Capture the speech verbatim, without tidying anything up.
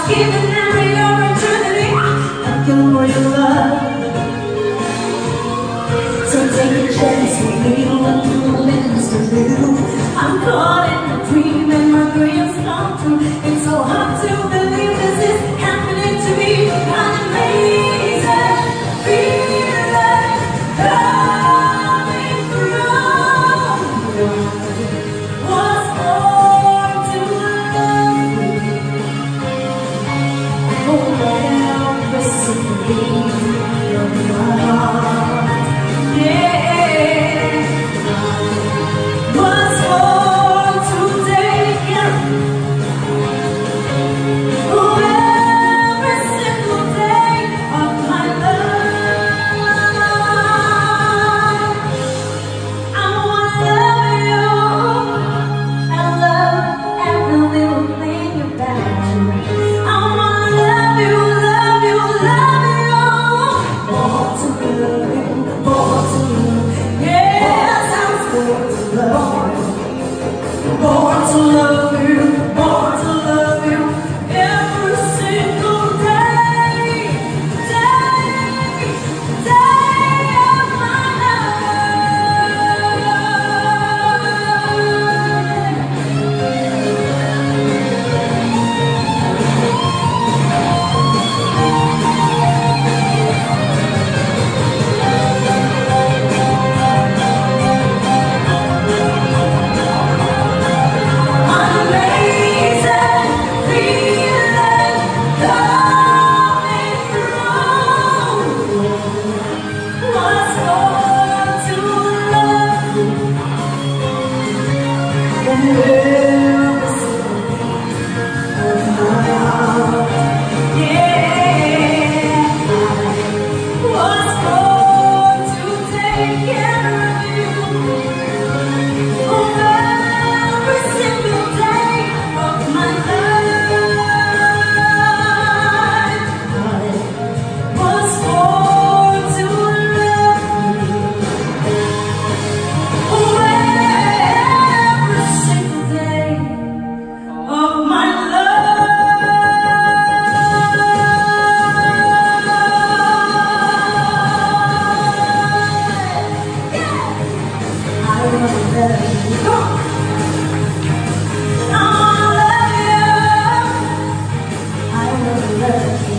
Giving every opportunity, looking for your love. So take a chance with me, what you meant to do. I'm caught in a dream and my dreams come true. It's so hard to believe this is happening to me. An amazing feeling coming through. Was born to love you. Oh, every single beat of my heart. Yeah, was born to take care of every single day of my life. I wanna love you and love every little thing about you. I wanna love you, love you, love you. Born to love you, born to love. Yes, I was born to love you. Born to love you, born to love you. Every single day, day, day of my I wanna love you.